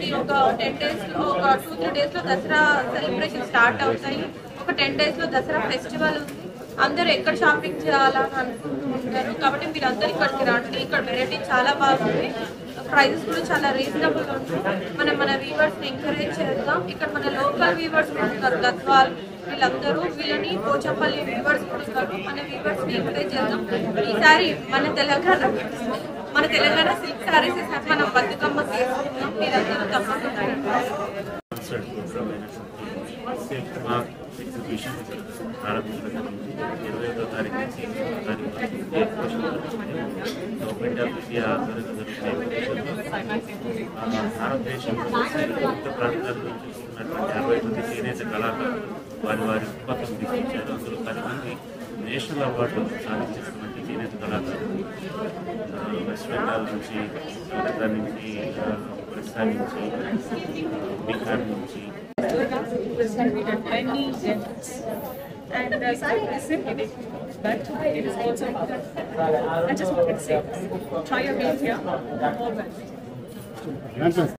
మనకి ఒక 10 days లో ఒక 2-3 days లో దసరా సెలబ్రేషన్ స్టార్ట్ అవుతాయి. ఒక 10 days లో దసరా ఫెస్టివల్ ఉంది. అందరూ ఎక్కడ షాపింగ్ చేయాలని అనుకుంటూ ఉంటారు కాబట్టి మీరు అందరూ ఇక్కడికి రండి. ఇక్కడ వెరైటీ చాలా బాగుంది, ప్రైజెస్ కూడా చాలా రీజనబుల్ ఉంటుంది. మన వీవర్స్ని ఎంకరేజ్ చేద్దాం. ఇక్కడ మన లోకల్ వీవర్స్ ఉంటారు, గద్వాల్ వీళ్ళందరూ, వీళ్ళని పోచంపల్లి వీవర్స్ ఉంటారు. మన వీవర్స్ని ఎంకరేజ్ చేద్దాం. ఈసారి మన తెలంగాణ సిల్క్ సారీస్ మనం బతుకమ్మ చేసుకుందాం. మీరందరూ తప్పకుండా ఎగ్జిబిషన్ ప్రారంభించడం 25వ తారీఖు నుంచి గవర్నమెంట్ ఆఫ్ ఇండియా భారతదేశంలో వివిధ ప్రాంతాల నుంచి ఉన్నటువంటి 60 మంది చేనేత కళాకారులు వారి ఉత్పత్తులు తీసుకొచ్చారు. అందులో 10 మంది నేషనల్ అవార్డులు సాధించినటువంటి చేనేత కళాకారులు వెస్ట్ బెంగాల్ నుంచి, కలకత్తా నుంచి, ఒరిస్సా నుంచి, బీహార్ నుంచి. It's going to be done many genders, and sorry, is simple, but it is also good. I just wanted to say this. Try your hand here, all well.